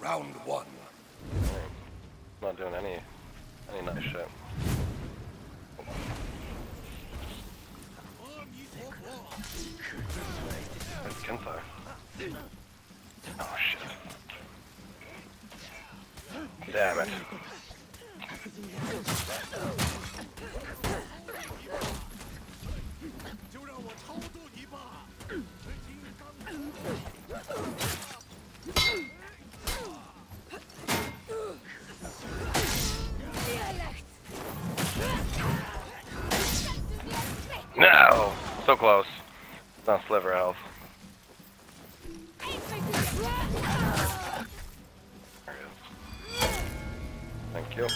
Round one. Not doing any nice shit. It's Kensai. Oh shit. Damn it. No! So close. Not sliver health. There it is. Thank you.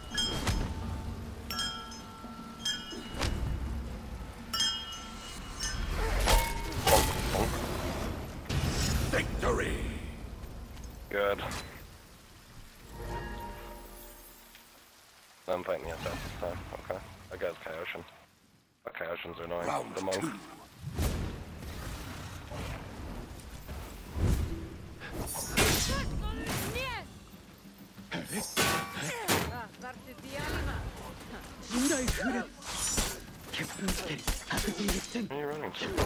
Victory! Good. I'm fighting the SS this time. Okay. That guy's Kaioshin. Kaioshins are annoying. Round The monk. two. Where are you running to?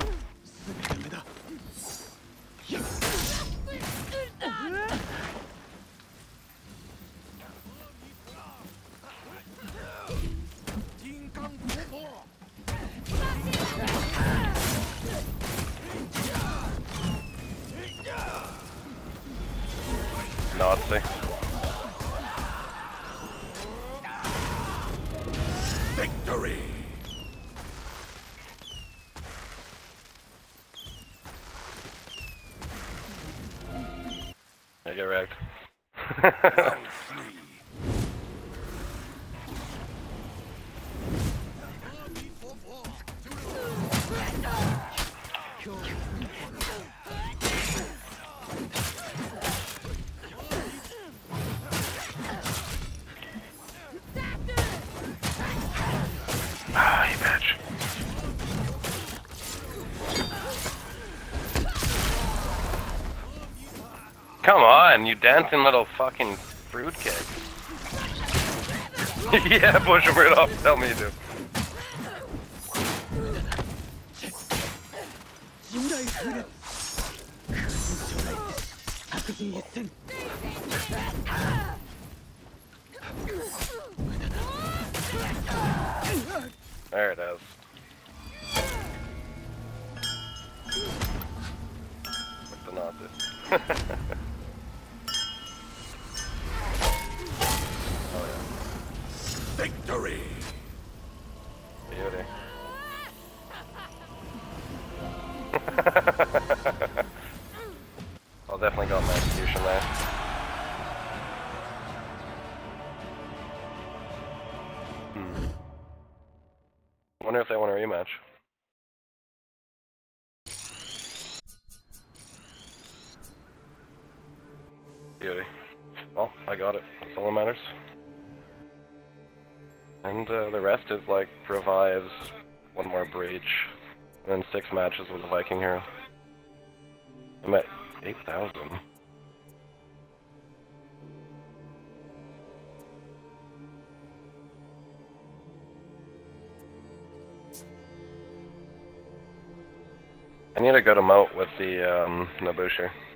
Nazi. Victory! I get wrecked. Round three. Ah, you bitch. Come on, you dancing little fucking fruitcake. Yeah, push him right off. Tell me you do. There it is. With the Nazis. Oh yeah. Victory! Beauty. I'll definitely go with my execution there. Wonder if they want a rematch. Beauty. Well, I got it. That's all that matters. And the rest is like revives, one more breach, and then 6 matches with the Viking hero. I'm at 8,000. I need to go to Moat with the Nobushi.